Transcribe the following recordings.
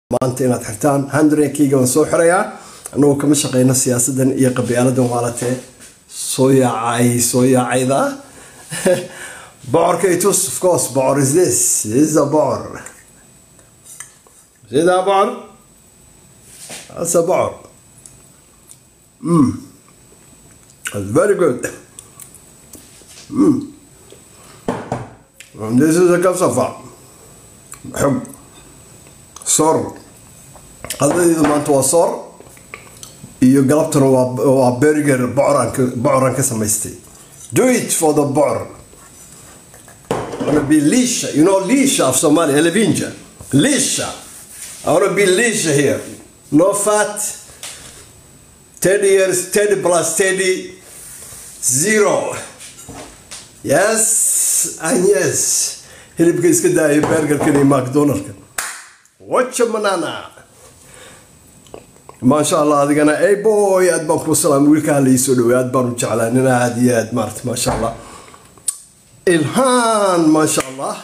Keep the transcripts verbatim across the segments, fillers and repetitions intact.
maanta inaad xirtaan hundred-keyga waan soo xirayaa anagoo kama shaqeyno siyaasadan iyo qabiiladan waalatee soo yaacay soo yaacayda bocorka itus of course bocor is this this is a bocor see that bocor that's a bocor mm. That's very good mm. And this is a cassava حب صور قضية ما أنت وصور يقلبتنا وبرجر بعران بعران كسميستي do it for the بعر I wanna be Lisha you know Lisha of Somalia Elevinja Lisha I wanna be Lisha here no fat thirty years thirty plus thirty zero yes and yes hilibka iska daayo burgerkan iyo McDonald's watch manana ما شاء الله adigana ay boy aad baan ku salaam wiilka la soo dhawaad baan u jeclaa nin aad iyo aad maartay ma sha Allah ilhaan ma sha Allah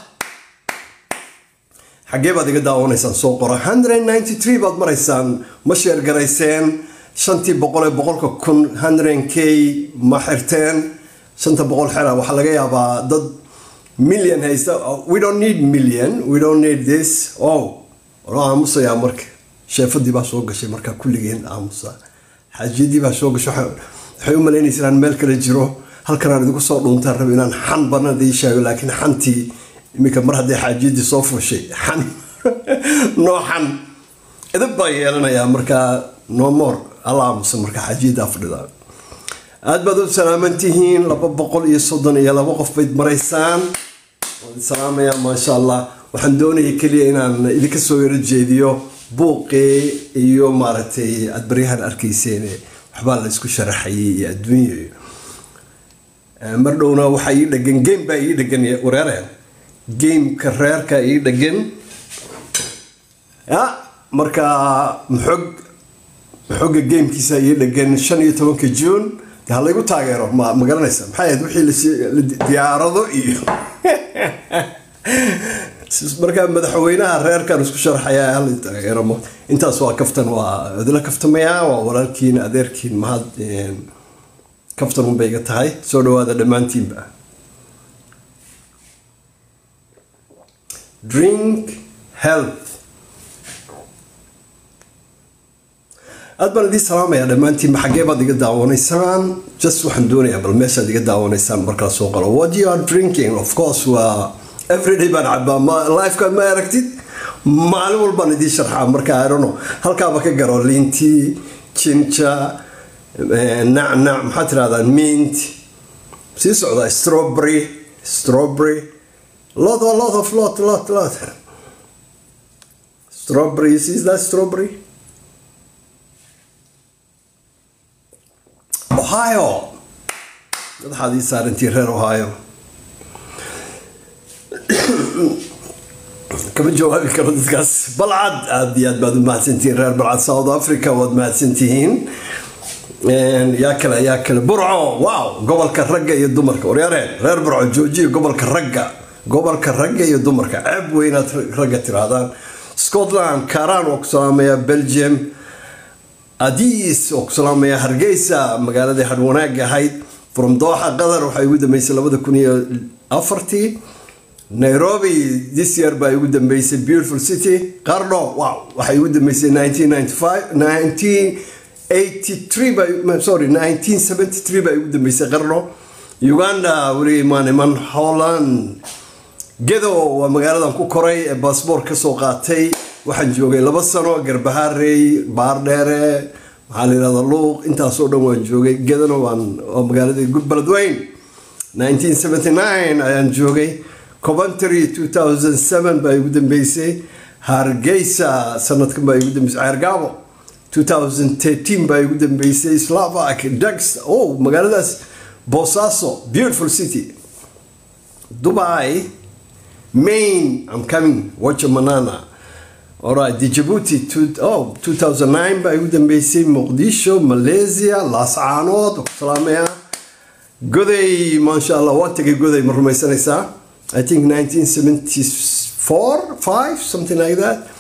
xagee baad iga daawanaysan soo qora one hundred ninety-three baad maraysaan ma sheer garayseen shantii boqol ee boqolka kun one hundred k ma xirteen shanta boqol xira waxa laga yaabaa dad million haysta we don't need million we don't need this oh والله أمسا يا مرك شايف دي بس وقش مركا كل جين أمسا حاجة دي بس وقش حيوم ملين يصير ملك الجرو هل كان عندك صوت وانتر بينا حن برنا دي شيء لكن حنتي ميك مرة دي حاجة دي صوف وشيء حن نو حن إذا باي لنا يا مركا نو مور الله أمسا مركا حاجة دي أفضل أد بدو سلامتهين لبب بقول يصدن يا لبقف بيت مريسان سلام يا ما شاء الله waxaan doonayay kaliya inaan idinka soo yar jeediyo buuqii iyo maaragtay aad bariyahan arkayseen waxba la isku sharaxayay adduunyo mar dhowna waxa ii dhagan game baa ii dhagan wareereen game ka reerka ii dhagan ya marka maxog maxoga gamekiisa ii dhagan shan iyo tobanka June hala igu taageero ma magaranaysa maxay ahayd wixii la diyaarado iyo marka madaxweynaha reerkan isku sharxaya hal taageeramo intaas waa kaftan waa adila kaftamaya waa walaalkiin adeerkiin mahad kaftan un bayga tahay soo dhawaada dhamaantiinba drink health aad baan idin salaamaya dhamaantiin xagee baad iga daawanaysaan just waxaan doonayaa bal meeshaad iga daawanaysaan marka soo qalo what you are drinking of course waa every day baan cabaa ma life kan ma aragtid maalin walba aan idin sharxaa marka I don't know halkaaba ka garo linti chincha nacnac maxaa tiraahdaa mint sii socda strawberry strawberry lot a lot of lot lot lot strawberry is that strawberry Ohio dad hadii saarantii reer Ohio كم جوابي كردت كاس بلعد عاديات بعد ما سنتين ريال بلعد ساوث أفريقيا بعد ما سنتين ياكل ياكل برعو واو قبل كرجة يدمرك وريارين غير برعو جوجي قبل كرجة قبل كرجة يدمرك عب وين رجة هذا سكوتلاند كاران وكسلامية بلجيم أديس وكسلامية هرجيسا مقالة هروناك هايد from دوحة قدر وحيود ما يسلا بده كوني أفرتي Nairobi this year by Uda Mesa beautiful city Carlo wow waxay ugu dambeysay nineteen ninety-five nineteen eighty-three by sorry nineteen seventy-three by ugu dambeysay Carlo Uganda wali man man Holland gedo waa magaaladan ku koray ee passport ka soo qaatay waxaan joogay laba sano Garbaharey Baardheere waxa la yiraahdaa Luuq intaas oo dhan waan joogay gedana waan magaalada Beledweyne nineteen seventy-nine ayaan joogay Coventry two thousand seven by ugu dambeysay Hargeysa sanadkan bay ugu dambeysay Ceergaabo two thousand thirteen by ugu dambeysay Slovak Dax oh magaaladaas Bosaso beautiful city Dubai Maine I'm coming watch manana alright Djibouti two, oh two thousand nine by ugu dambeysay Mogadishu Malaysia Las Anood Salaamaya Goday ma sha Allah waa tagay Goday ma rumaysanaysaa I think nineteen seventy-four, five, something like that.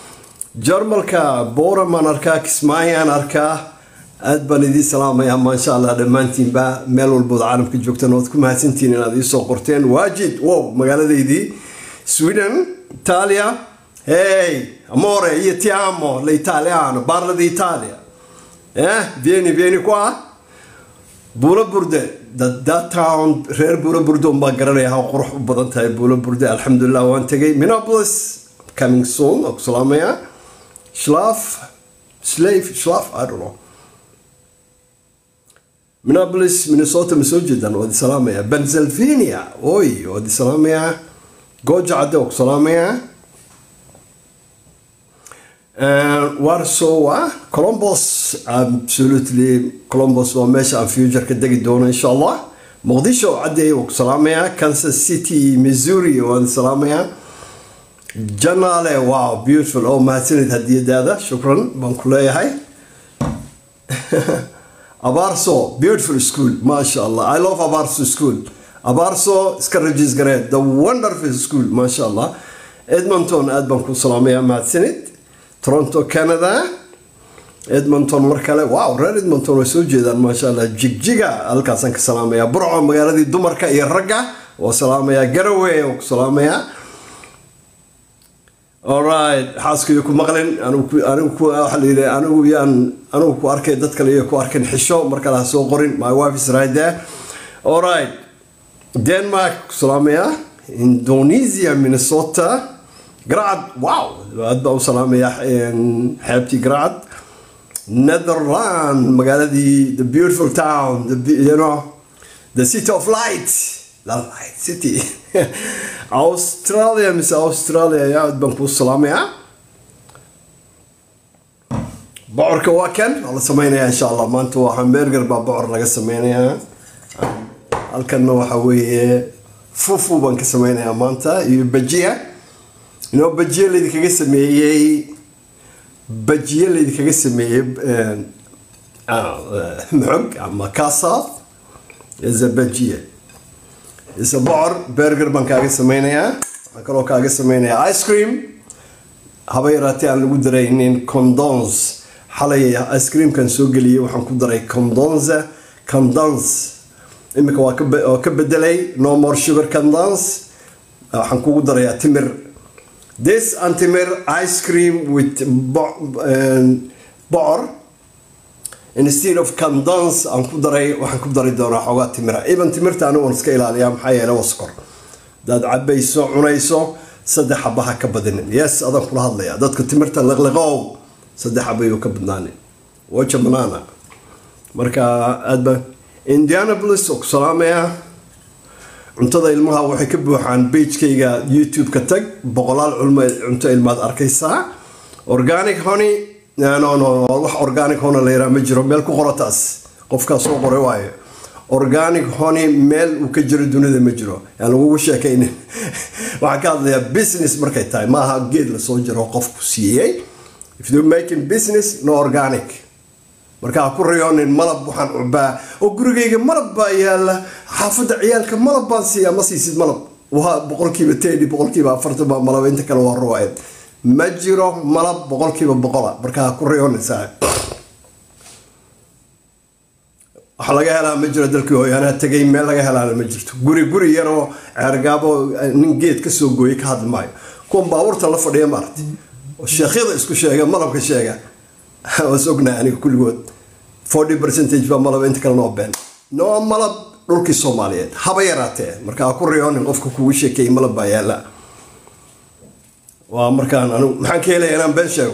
jarmalka booramaan arkaa kismaayaan arkaa aad baan idii salaamayaa maasha allah dhammaantiinba meel walbood caalamka joogtaan ood ku mahadsantihiin inaad ii soo qorteen waajid wow magaaladaydii Sweden Italia hey amore io ti amo l'italiano parla di Italia eh vieni vieni qua Buula Burde that town reer Buula Burde ma garanaya how qurux badan tahay Buula Burde alxamdulillah waan tagay Minneapolis coming soon oo salaamaya Schlaf Slave Schlaf I don't know Minneapolis Minnesota مسوجدا ودي سلامية بنسلفانيا اوي ودي سلامية جوجا عدوك سلامية وارسو كولومبوس absolutely كولومبوس وماشي عن فيوجر كدقي دونا ان شاء الله مقديشو عدي وسلامية كانساس سيتي ميزوري ودي سلامية جنالي واو بيوتفول او ما سنت هدية هذا شكرا بنقول هاي Abarso, beautiful school, mashallah. I love Abarso school. Abarso, Scaragis Great, the wonderful school, mashallah. Edmonton, Edmonton, Salamia, Matsinit. Toronto, Canada. Edmonton, Markale, wow, Red Edmonton, Sujidan, mashallah. Jigjiga, Alkasan, Salamia. Bro, Magaradi, Dumarka, Iraga, or Salamia, Getaway, or Salamia. Alright, حاسكو يكون مغلن أنا أنا كو أحلي أنا ويان أنا كو أركي دتك اللي كو أركي حشو مركلها سو قرن my wife is right there. Alright, Denmark سلامية إندونيسيا مينيسوتا جراد واو أدبا سلامية حبتي جراد نذرلاند مقالدي the beautiful town the you know the city of light the light city. أستراليا مس أستراليا يا بنكو السلامية بعر كواكن الله سمينا إن شاء الله ما أنتوا همبرجر بعر لقى سمينا الكنوا حوي فوفو بنك سمينا ما أنت يبجيه إنه بجيه اللي ذيك جسمي بجيه اللي ذيك جسمي آه معك أما كاسات إذا بجيه إذا بعر برجر بنكاجي سميناه أكلوا كاجي سميناه آيس كريم هبايراتي عن الودرين كوندونز حاليا آيس كريم كان سوق لي وحن كودري كوندونز كوندونز إمك واكب واكب دلي no more sugar كوندونز حن كودري تمر this antimer ice cream with بعر instead of condensed aan ku daray waxaan ku dari doonaa xogaa timira even timirta anu waan iska ilaaliyaa maxaa yeelay waa sonkor dad cabayso cunayso saddex xabaha ka badinin yes adan kula hadlaya dadka timirta laqlaqow saddex xabayo ka badnaanin waja banana marka aad ba Indianapolis oo salaamaya cuntada ilmaha waxay ka buuxaan page-kayga YouTube ka tag boqolaal culmo cunto ilmaad arkaysaa organic honey no no no wax organic honey la yiraahdo ma jiro meel ku qorataas qofka soo qoray waayo organic honey meel uu ka jiro dunida ma jiro yani lagu sheekayna waxa ka hadlaya business markay tahay ma aha geed la soo jiro qofku siiyay if you making business no organic marka ku riyoonin malab waxaan cubaa oo gurigeyga malab baa yaala xaafada ciyaalka malab baan siiya ma siisid malab waa boqolkiiba ten boqolkiiba afartan baa malab inta kale waa ruwaayad ma jiro malab boqolkiiba boqola marka ku riyoonaysaa waxa laga helaa ma jiro dalkii hooyana tagay meel laga helaa ma jirto guri guri yaro ceergaabo nin geed ka soo gooyay ka hadlmaayo kuwa baaburta la fadhiya maartay oo sheekhyada isku sheega malabka sheega wasogna aniga kulligood forty percent ba malab inta kale noo been no malab dhulkii Soomaaliyeed haba yaraatee marka ku riyoonin qofka kugu sheekay malab baa yaala waa markaan anu maxaan ka helay inaan been sheego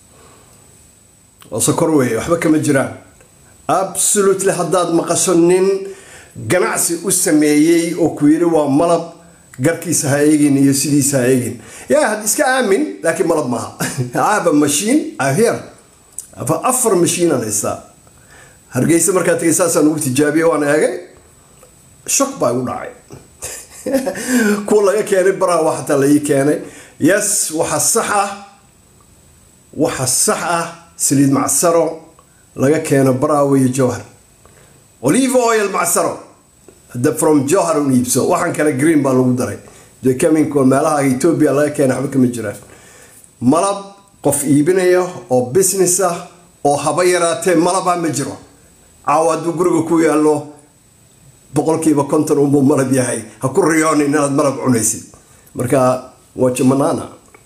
oo sokor weey waxba kama jiraan absolutely haddaad maqasho nin ganacsi u sameeyay oo ku yiri waa malab garkiisa ha eegin iyo sidiisa ha eegin yaa had iska aamin laakiin malab maaha aaba machine ahir afa afar machine alaysa hargeysa markaa tagaysaasan ugu tijaabiyay waan eegay shock baa u dhacay ku laga keenay bara waxa la ii keenay yes waxa sax ah waxa sax ah saliid macsaro laga keeno Braawo iyo Jowhar olive oil macsaro the from Jowhar u iibso waxan kala green baa lagu daray de coming ko meelaha Ethiopia laga keeno waxba kama jiraan malab qof iibinaya oo business ah oo haba yaraatee malaba ma jiro caawad guriga ku yaalo boqolkiiba konton uu malab yahay ha ku riyoon inaad malab cunaysid marka waa jamanana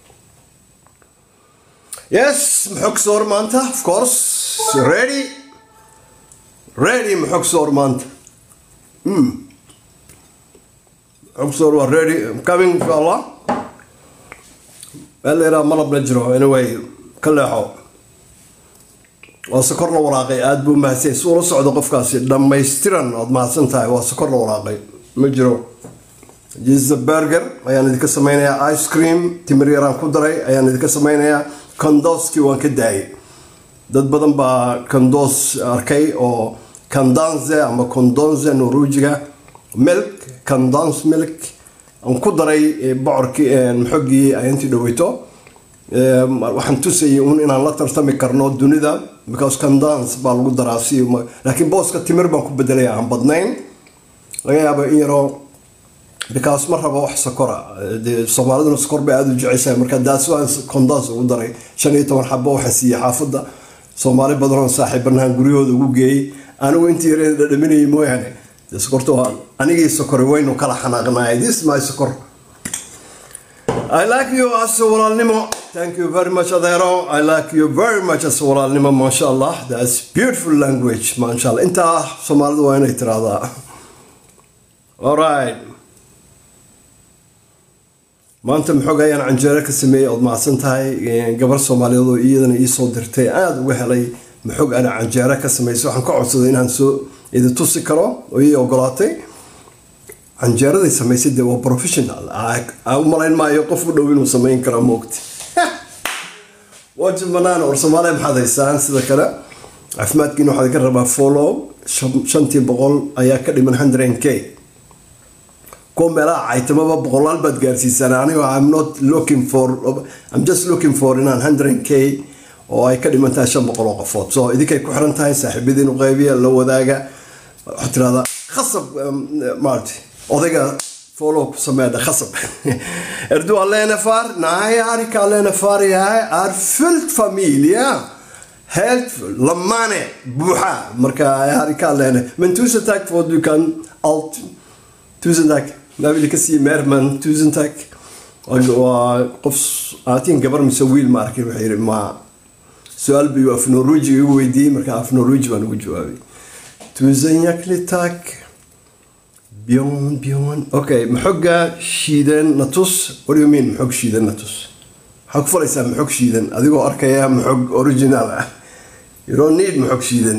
yes maxog soor maanta of course ready ready maxog soor maanta hmm maxog soor waa ready coming inshallah بليرا ملب نجرو anyway كلحو وسكر وراقي اد بو ماسي سو سocdo qofkaasi dhamaystiran oo maasantahay waa sokor waraaqay ma jiro jizza burger ayaan idinka sameeynaa ice cream timiriran ku daray ayaan idinka sameeynaa kondoski waan ka daayay dad badan baa kondos arkay oo kandanze ama kondonze norujiga milk kandans milk aan ku daray bocorkii maxoogii ayantii dhaweyto waxaan tusayay un inaan la tartami karno dunida because kandans baa lagu daraa si laakiin booska timir baan ku bedelay aan badnayn laga yaabo in yaro because ma rabo wax sokora Soomaaliduna sokor bay aad u jeceshahay marka daas waan kandans ugu daray shan iyo toban xabo waxa siiyay xaafada Soomaali badan oo saaxiibanahan guriyooda ugu geeyay anigu intii yar dhadhaminay mooyane sokorto anigii sokor weyn oo kala xanaaqnaa this my sokor I like you as walaalnimo thank you very much adero I like you very much as walaalnimo mashallah that's beautiful language mashallah inta Soomaalidu waa inay tiraahdaa all right maanta maxogayaan canjeero ka sameeyay oo macsan tahay gabar Soomaaliyeed oo iyadana ii soo dirtay aad uga helay maxog ana canjeero ka sameeyay waxaan ka codsaday inaan soo إذا تسكروا وهي وقلاتي عن جرد يسميه ده هو بروفيشنال أو ملاين ما يقفوا دوين وسمين كلام وقت واجب منان ورسمالهم هذا يسانس ذا كلا عفمات كينو هذا كربا فولو شنتي بقول أياك اللي من هندرين كي كم بلا عيتم ما بقول البد جالس سناني و I'm not looking for I'm just looking for إن هندرين كي أو أياك اللي من تاشم بقول قفوت so إذا كي كحرن تاي ساحبين وغيبية لو ذاك حتى هذا خصب مالتي أوديك فولو سماه خصب اردو الله نفار ناي عارك الله نفار يا عارفلت فاميليا helpful لمانة بوحة مركا عارك الله من توزن تاك فود you can alt توزن تاك ما بدي كسي ميرمان توزن تاك وقفص عاتين قبر مسوي الماركة بحير ما سؤال بيو في نرويجي يودي مركا في نرويجي وانا جوابي توزن ياكلي تاك بيون بيون اوكي محقة شيدن نتوس what do you mean محق شيدن نتوس حق فليسا محق شيدن أذيقو أركيا محق أوريجينال you don't need محق شيدن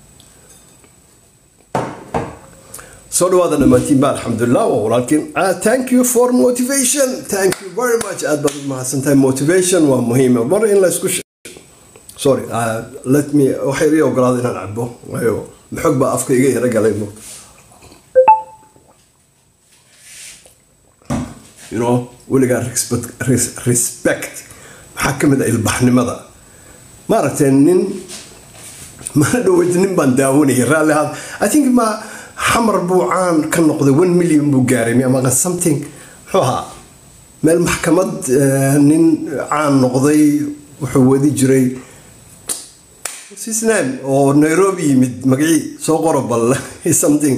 صلوا هذا نمتين بقى الحمد لله ولكن uh, thank you for motivation thank you very much أدبر مع سنتين motivation ومهمة مرة إن لا يسكش sorry uh, let me وحيري وقراضي نلعبه أيوه محق بقى أفكي إيه رجع لي you know ولا قال respect respect حكم ذا البحر ماذا مرتين ما دويتني بنداوني رالي هذا I think ما حمر بوعان كان نقضي one million بوغاري ما قال something هوها ما المحكمة نين عان نقضي وحودي جري سيسنام أو نيروبي مد مقعي سو قرب الله something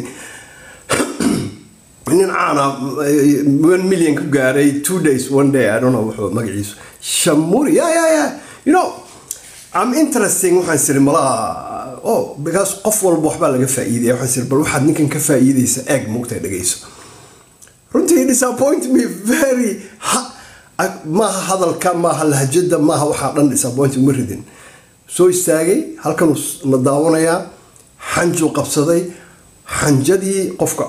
إن أنا one million كجاري two days one day I don't know what مقعيس شموري يا يا يا you know I'm interesting وحنصير ملا oh because قفول بوحبة لقى فائدة وحنصير بروح نكن كفائدة يسأج مقطع دقيسه رنتي disappoint me very ما هذا الكلام ما هالهجدة ما هو حقا disappoint مردين سو يستاجي هل كانوا مداونا يا حنجو قبصدي حنجدي قفقة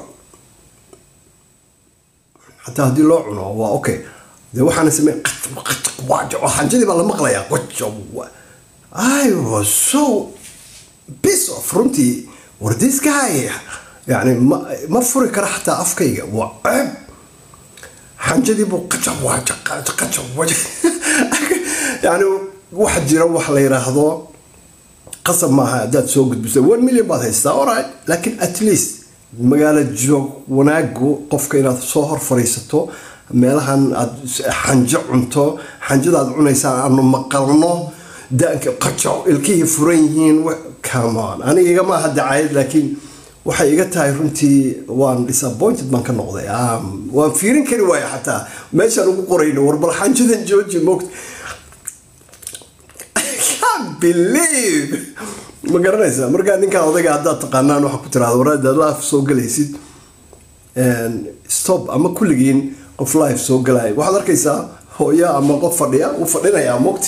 حتى هدي لوعنا هو أوكي ده وحنا نسميه قط قط واجع وحنجدي بالله مقليا وجو I was so pissed off رنتي or this guy يعني ما ما فرق حتى أفكي وعب حنجدي بو قط واجع قط قط واجع يعني واحد يروح لا يراهضو قسم معها دات سوق بس one million بعد هيستا alright لكن at least مقالة جوك وناقو قف كينا صهر فريستو meelahan aad xanjo cunto xanjadaad cunaysaa aanu maqalno daanka qajo ilkihii furan yihiin come on aniga igama aha dacaayad laakiin waxay iga tahay runtii waan disappointed baan ka noqday waan fiirin kari waaya xataa meeshaan ugu qorayno war bal xanjadan jooji moogta can't believe ma garanaysaa markaa ninkaan odayga haddaad taqaanaan waxa ku tiraahdo waraadaad life soo galaysid stop ama kulligiin qof life soo galay waxaad arkaysaa hooyo ama qof fadhiya uu fadhinayaa moogta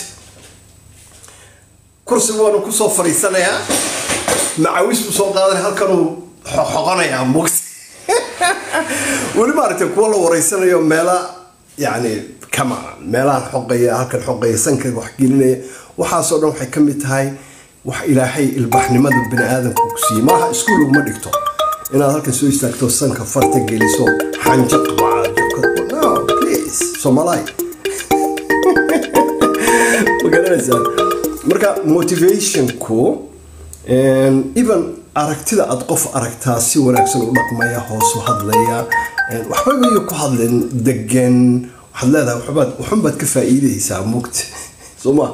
kursiga waanu ku soo fariisanayaa macawis buu soo qaadanaya halkanuu xoqonayaa moogta weli maaragtay kuwa la wareysanayo meela yani kama meelahan xoqaya halkan xoqaya sanka wax gelinaya waxaasoo dhan waxay ka mid tahay wax ilaahay ilbaxnimada bini aadamka ku siiyey maaha iskuul uguma dhigto inaad halkan soo istaagto sanka farta geliso xanjo qabaa no please Somalay ma garanaysaa marka motivationku even aragtida aad qof aragtaa si wanaagsan u dhaqmaya hoos u hadlaya waxba way ku hadleen degan waxaad leedahay waxbaad waxbaad ka faa'iideysaa mugti soma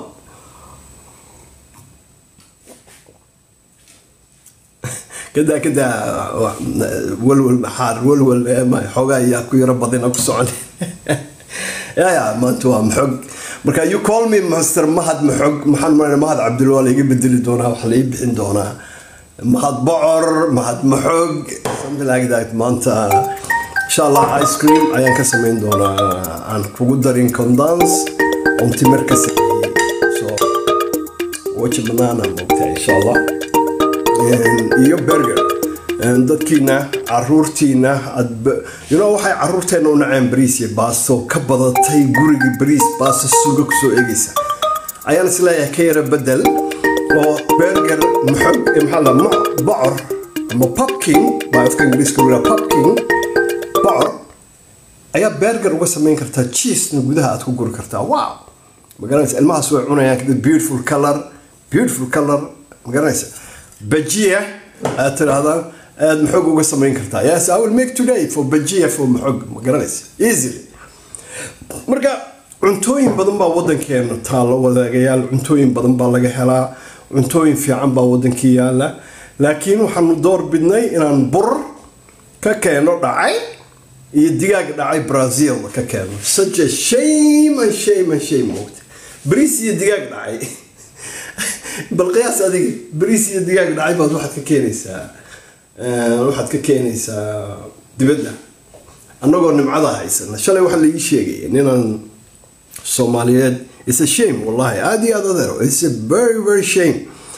كذا كذا ولول حار ولول ما حوجا ياكو يربضنا كسون يا يا ما أنتوا محق مركا you call me master مهد محق محمد مهد عبد الوالي يجيب بدلي دونا وحليب عندنا مهد بعر مهد محق something like that ما أنت إن شاء الله ice cream أيان كسمين دونا عن كودرين كوندانس أنت مركز so watch banana مبتاع إن شاء الله iyo burger dadkiina caruurtiina you know waxay caruurteena u naceen bariis iyo baasto ka badatay guriga bariis baasto suuga ku soo eegaysa ayaan isleeyahay ka yara bedel oo burger muxug maxaa la bacor ama pumpkin baa afka ingiriiska lagu yiraahdo pumpkin bacor ayaa burger uga samayn kartaa cheese-na gudaha aad ku guri kartaa wow ma garanaysa ilmahaas way cunayaan kada beautiful color beautiful color ma garanaysa bajia tira hada aad maxog uga sameyn kartaa yes I will make today for bajia for maxog ma garanaysa easily marka cuntooyin badan baa wadankeena taalo wadaagayaal cuntooyin badan baa laga helaa cuntooyin fiican baa wadankii yaala laakiin waxaanu door bidnay inaan bur ka keeno dhacay iyo digaag dhacay Brazil ka keeno such a shame and shame and shame bariis iyo digaag dhacay بالقياس هذه بريسي دقائق لعيبة واحد ككينيسا واحد ككينيسا دبدنا أنا أقول نمعضها هيسنا شلي واحد اللي يشيء إننا الصوماليات it's a shame والله هذه هذا ذرو it's a very very shame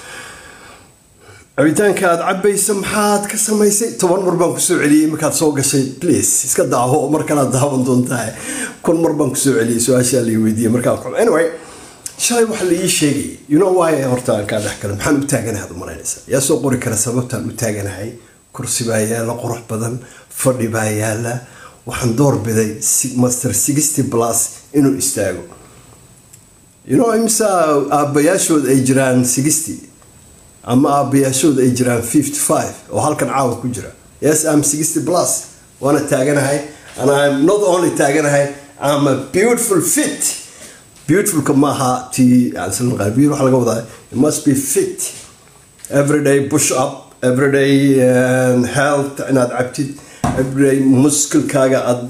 أبيتان كاد عبي سمحات كسمة يسي طبعا مربان كسوع علي ما كاد سوق شيء بليز إسكت دعوه مركنا دعوه دون تاعي كل مربان كسوع علي سؤال اللي ودي مركنا anyway شاي واحد اللي يشيء you know why هرتان كذا أحكي محن متاجن هذا مرينسا يا سوق قري كلا سببتها متاجن هاي كرسي بايا لا قروح بدن فردي بايا لا وحندور بدي ماستر ستين بلاس إنه يستاجو you know إمسا أبياشود أجران ستين أما أبياشود أجران خمسة وخمسين وهل كان عاود كجرا yes I'm ستين بلاس وأنا تاجن هاي and I'm not only تاجن هاي I'm a beautiful fit beautiful كماها تي يعني سلم غربي روح على قوضة you must be fit every day push up every day uh, health أنا عبتي every day مسكل كاجا أد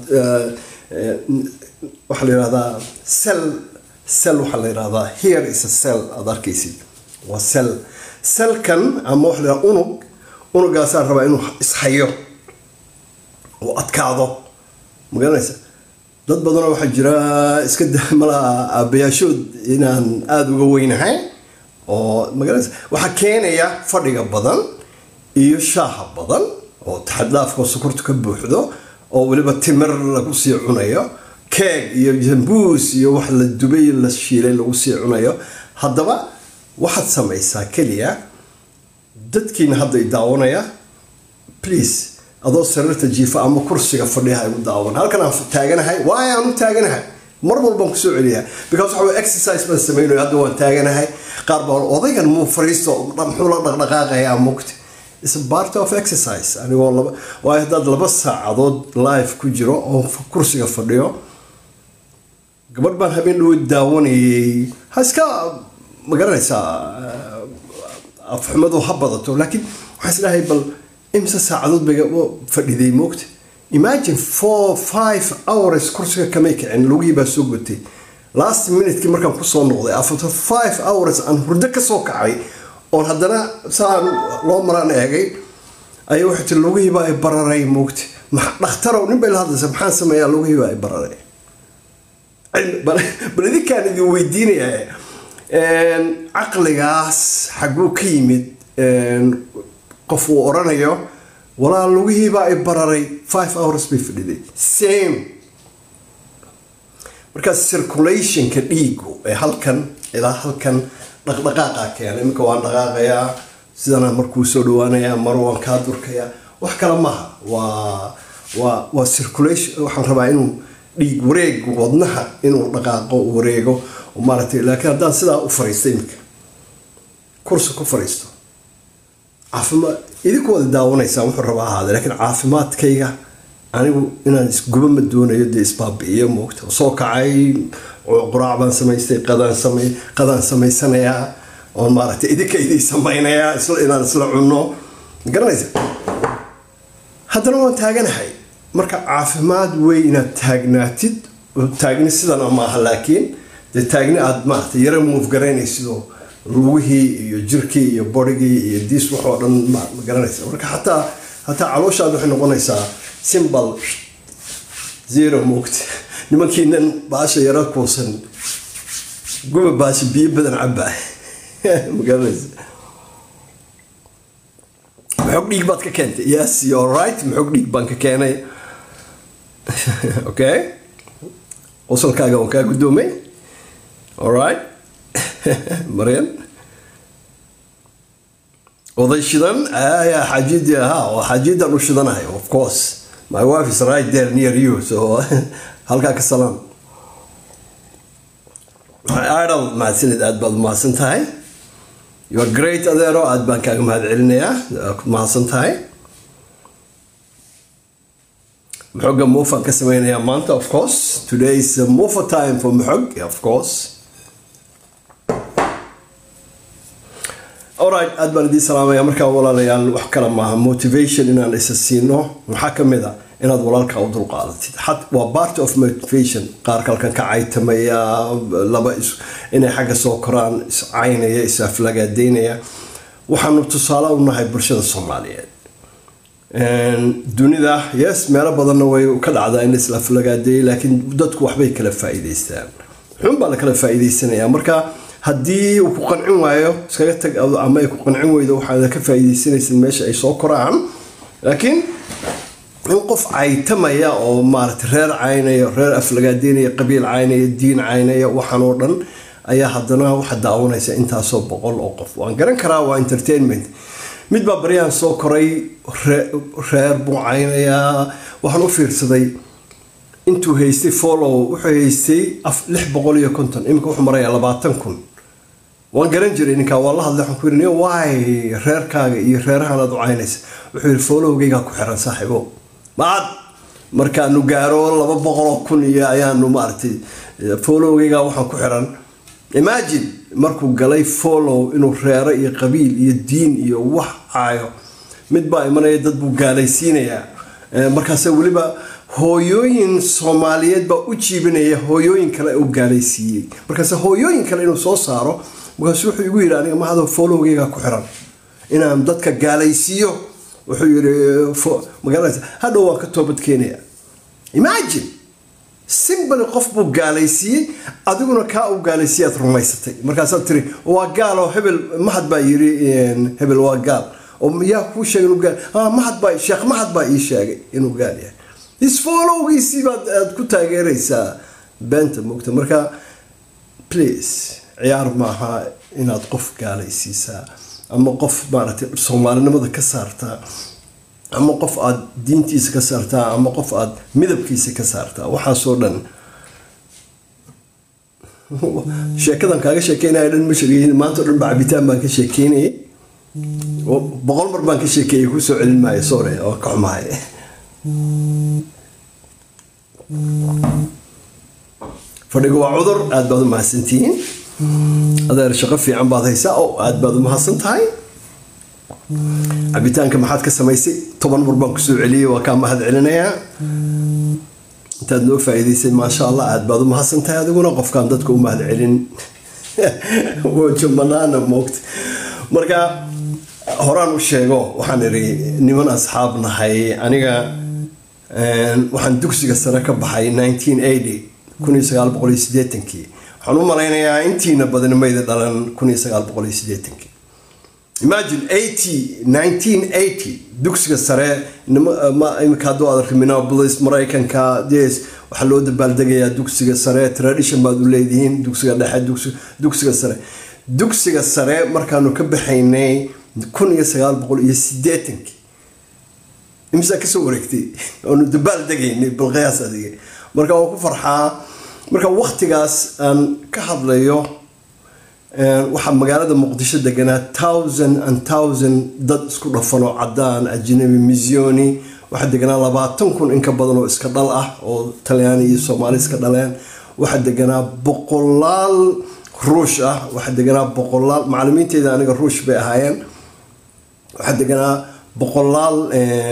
وحلي هذا cell cell وحلي هذا here is a cell أدار كيسي وcell cell كان أما وحلي أنوج أنوج قاسار ربع إنه إصحيه وأتكاضه مقارنة dad badan oo waxa jira iska mala abayaashood inaan aad uga weynahay oo magalas waxa keenaya fadhiga badan iyo shaaha badan oo taxadlaafka sokorta ka buuxdo oo waliba timir lagu sii cunayo keeg iyo jambuus iyo wax la dubay la shiilay lagu sii cunayo haddaba waxaad samaysaa kaliya dadkiina hadda daawanaya please adoo sariirta jiifa ama kursiga fadhiyaha ugu daawan halkan aan taaganahay waay aan taaganahay mar walba ku soo celiyaa because waxa exercise baan sameeyay hadda waan taaganahay qaar baa odaygan muu fariisto muxuu la dhaqdhaqaaqayaa mugti is a part of exercise anigoo laba waa dad laba saacadood live ku jiro oo kursiga fadhiyo gabadh baan habeen dhow daawanayay haska ma garanaysaa afxumadu ha badato laakiin waxaan isleeyahay bal imsa saacadood bay fadhiday moogta imagine four five hours kursiga kama kicin lugii baa soo gutay last minute ki markaan ku soo noqday after five hours aan hurdo ka soo kacay oo haddana saan loo maraan eegay ayuu wuxuu lugii baa ay bararay moogta ma dhakhtar oo nin bay la hadlaysaa maxaan sameeyaa lugii baa ay bararay bal idinkaan idin weydiinayaa caqligaas xaguu ka yimid qof uu oranayo walaa lugihii baa ay bararay five hours bay fadhiday same markaas circulationka dhiigu ee halkan ilaa halkan dhaqdhaqaaqa keena iminka waan dhaqaaqayaa sidana markuu soo dhawaanayaa mar waan kaa durkayaa wax kale maaha waa waa waa circulation waxaan rabaa inuu dhiig wareeg wadnaha inuu dhaqaaqo wareego maaragtay laakiin haddaan sidaa u fariistay iminka kursi ku fariisto caafimaad idinku wada daawanaysaa wuxuu rabaa ahaada laakiin caafimaadkayga anigu inaan isguba ma doonayo dee isbaabi'iyo moogta soo kacay quraac baan samaystay qadaan samay qadaan samaysanayaa oo maaragtay idinka idii samaynayaa isla inaan isla cunno garanaysa haddana waan taaganahay marka caafimaad wey inaad taagnaatid taagni sidana maaha laakiin dee taagni aad maaragtay yara move garaynaysidoo lugihii iyo jirkii iyo bodhigii iyo diis waxoo dhan ma garanaysa marka xataa hataa calooshaad waxay noqonaysaa simple zero moogta nimankiinan baasha yara kuusan guba baasha biyo badan cabaa ma garanaysa maxog dhiig baad ka keentay yes you're right maxog dhiig baan ka keenay okay qosolkaaga waan kaa guddoomay alright مريم وضي شدن آه حاجيد ها وحاجيد الرشدن هاي of course my wife is right there near you so هلكاك السلام أيضا مع سند أدبل مع سنتاي you are great أديرو أدبان كاكم هذا علنيا مع سنتاي محوق موفا كسمين يا مانتا of course today is موفا time for محوق of course alright aad baan idin salaamaya markaa walaalayaal wax kale maaha motivation inaan isa siino waxaa ka mid ah inaad walaalka u dulqaadatid xad waa part of motivation qaar kalkan ka caytamaya laba is inay xagga soo koraan is caynaya is aflagaadeynaya waxaanu tusaale u nahay bulshada Soomaaliyeed dunida yes meelo badanna way ka dhacdaa in is aflagaadeey laakiin dadku waxbay kala faa'iideystaan xun baa la kala faa'iideysanaya marka haddii uu ku qancin waayo iskaga tag ama ay ku qancin weydo waxaad ka faa'iideysanaysid meesha ay soo koraan laakiin in qof caytamaya oo maaragtay reer caynaya reer aflagaadeynaya qabiil caynaya diin caynaya waxaan oo dhan ayaa haddana waxa daawanaysa intaasoo boqol oo qof waan garan karaa waa entertainment mid baa baryaan soo koray reer buu caynayaa waxaan u fiirsaday intuu haystay follow wuxuu haystay lix boqol iyo konton imika wuxuu marayaa labaatan kun waan garan jiray ninka waa la hadlay waxaan ku yiri waay reerkaaga iyo reerahan aad u caynaysa wuxuu yiri followgayga ku xiran saaxiibo maad markaanu gaaro laba boqol oo kun iyo ayaanu maartay followgayga waxaan ku xiran imagine markuu galay follow inuu reero iyo qabiil iyo diin iyo wax caayo mid baa imanaya dad buu gaalaysiinaya markaas waliba hooyooyin Soomaaliyeed baa u jiibinaya hooyooyin kale oo gaalaysiiyay markaas hooyooyin kale inuu soo saaro markaas wuxuu igu yiri aniga ma hado followgayga ku xiran inaan dadka gaalaysiiyo wuxuu yiri magaalada hadhow waan ka toobad keenaya imagine simple qof buu gaalaysiiyay adiguna ka u gaalaysiyaad rumaysatay markaas aad tiri waa gaal oo hebel mahad baa yiri hebel waa gaal oo yaa ku sheegay inuu gaal ah mahad baa sheekh mahad baa ii sheegay inuu gaal yahay is followgiisii baad aad ku taageeraysaa beenta moogta marka please ciyaar maaha inaad qof gaalaysiisaa ama qof maaragtay Soomaalinimada ka saartaa ama qof aad diintiisa ka saartaa ama qof aad midabkiisa ka saartaa waxa soo dhan sheekadan kaaga sheekeynaa dhan ma sheegay maanta dhan baabitaan baan ka sheekeynay بقول مربان كشيء كي يكون سؤال ما يصوري أو كحماي فنقول عذر أد بعض مع سنتين هذا الشغف في عن بعض هيساء أو أد بعض مع سنتين عبيتان كم حد كسميسي طبعا مربان كسوع عليه وكان ما هذا علنايا تدنو فايدة ما شاء الله أد بعض مع سنتين هذا ونقف كان دتكم ما هذا علن وجمعنا أنا موقت مركا horaan u sheego waxaan iri niman asxaabna hay aniga een waxaan dugsiga sare ka baxay nineteen eighty kun iyo sagaal boqol iyo siddeetan waxaan u maleynayaa intiina badan meeyda dhalan kun iyo sagaal boqol iyo siddeetan imagine eighty nineteen eighty dugsiga sare ma imka doo aad Minneapolis Mareykanka dees waxa loo dabaaldagayaa dugsiga sare tradition baad u leeyihiin dugsiga dhexe dugsiga sare dugsiga sare markaanu ka baxaynay kun iyo sagaal boqol iyo siddeetan imisa ka soo wareegtay oo dabaal dagaynay bilqiyaas adiga marka waan ku farxaa marka waqtigaas aan ka hadlayo waxa magaalada Muqdisho deganaa thousand and thousand dad isku dhafano cadaan ajnabi misyoni waxa deganaa labaatan kun in ka badan oo iska dhal ah oo Talyaani iyo Soomaali iska dhaleen waxa deganaa boqolaal ruush ah waxa deganaa boqolaal macallimiinteeda aniga ruush bay ahaayeen واحد دقنا بقولال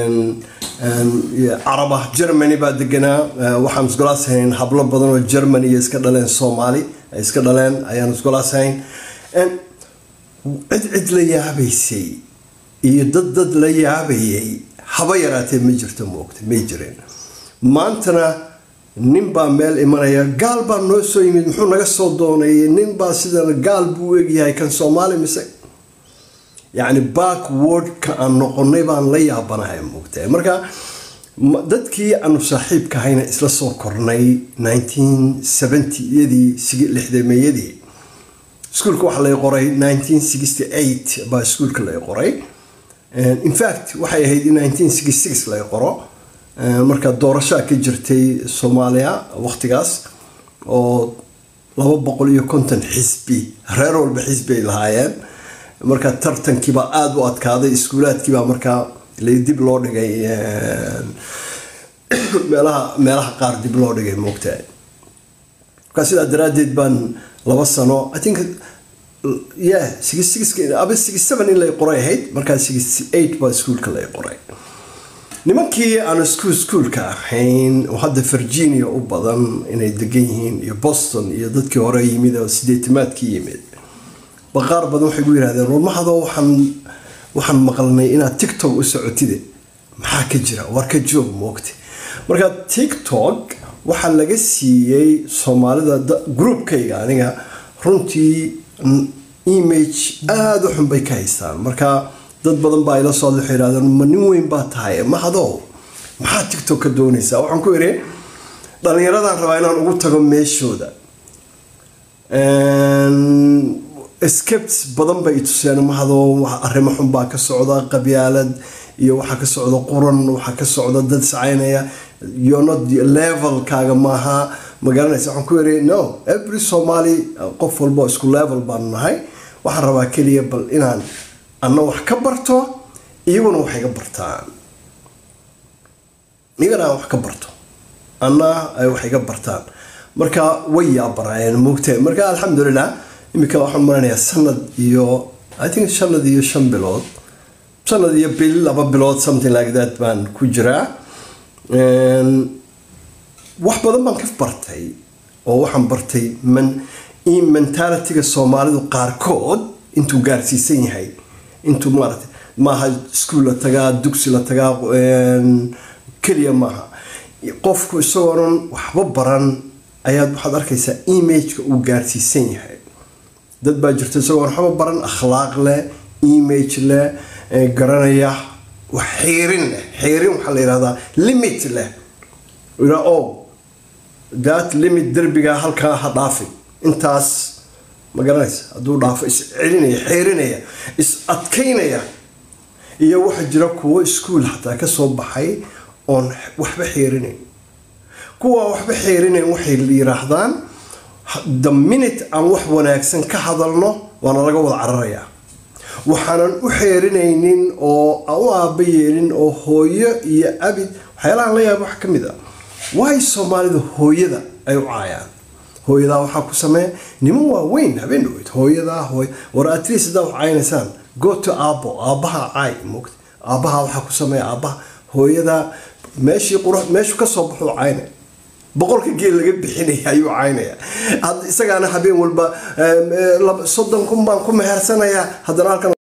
عربة جرماني بعد دقنا وحمس جلاس هين حبل بدنو جرماني يسكدلين صومالي يسكدلين أيان جلاس هين إن عد عد لي عبيسي يضد ضد لي عبيي حبيرات مجرت موقت مجرين ما أنتنا نبى مال إمانيا قلبا نوسو يمد محونا قصدوني نبى سيدنا قلبو يجي كان صومالي مسك يعني باكورد كأن نقولني بان ليا بناها موقتها مركا دتكي أنو صاحب كهينا إسلا صور كورني nineteen seventy يدي سجل لحدة يدي سكول كوح لا يقرأي nineteen sixty-eight با سكول كلا يقرأي in fact وحي هيدي nineteen sixty-six لا يقرأ مركا دورشا كجرتي سوماليا وقت قاس أو لو بقول يكونتن حزبي ريرول بحزبي الهايان marka tartanki ba aad u adkaaday iskuulaadkii ba marka la dib loo dhigay meelaha meelaha qaar dib loo dhigay moogtay ka sida daraadeed ban laba sano I think yeah sixty-six abi sixty-seven in la qoray ahayd marka sixty-eight ba iskuulka la qoray nimankii aan iskuul iskuulka ahayn oo hadda Virginia u badan inay degan yihiin iyo Boston iyo dadkii hore yimid oo sideetamaadkii yimid بقار بدو حيقول هذا الرول ما هذا وحن وحن مقلنا إن تيك توك وسعودية محاك جرا ورك جوب موقتي مركا تيك توك وحن لقيسي سومالي ذا جروب كي يعني رنتي إيميج هذا حن بيكايستان مركا ضد بدن بايلا صالح هذا من وين باتهاي ما هذا محا تيك توك دونيسا وحن كوري ضلني رضا رواينا نقول تقوم ميشو ذا سكبت بدن بيتسيان ما هذا أرمحهم باك السعودة قبيلة يو حك السعودة قرن وحك السعودة دد سعينية you're not the level كاجا ماها مقالنا يسمعون كوري no every Somali قفل بوس كل level بان هاي وحربا كليه بل إنان أنا وحكبرته يبون وحكبرتان يبنا وحكبرته أنا أي وحكبرتان مركا ويا براين موقتين مركا الحمد لله imika waxaan maranayaa sanad iyo I think sanad iyo shan bilood sanad iyo bil laba bilood something like that baan ku jiraa wax badan baan ka bartay oo waxaan bartay man in mentality-ga Soomaalidu qaarkood intuu gaarsiisan yahay intuu maartay maaha school la tagaa dugsi la tagaa kaliya maaha qofku isagoo waxba baran ayaad waxaad arkaysaa image-ka uu gaarsiisan yahay dad baa jirta isagoo waxba baran akhlaaq leh image leh garanaya wax xiirin leh xiirin waxa la yiraahdaa limit leh ila oo that limit darbiga halka ha dhaafin intaas ma garanaysa haduu dhaafo is celinaya xiirinaya is adkeynaya iyo waxa jira kuwa iskuul xataa ka soo baxay oo waxba xiirinay kuwa waxba xiirinay waxay yiraahdaan the minute aan wax wanaagsan ka hadalno waana laga wada cararaya waxaanan u xeerinaynin oo u aabayeelin oo hooyo iyo abid waxyaalahan la yaabo wax ka mid ah way Soomaalidu hooyada ay u caayaan hooyada waxa ku sameey niman waaweyn habeen weyd hooyada hooy war at least daa wax caynaysaan go to abo abaha caay moogta abaha waxa ku sameey abaha hooyada meeshii qurux meeshu ka soo baxo caynay boqolka geel laga bixinay ayuu caynaya had isagaana habeen walba soddon kun baan ku mehersanaya haddana halkan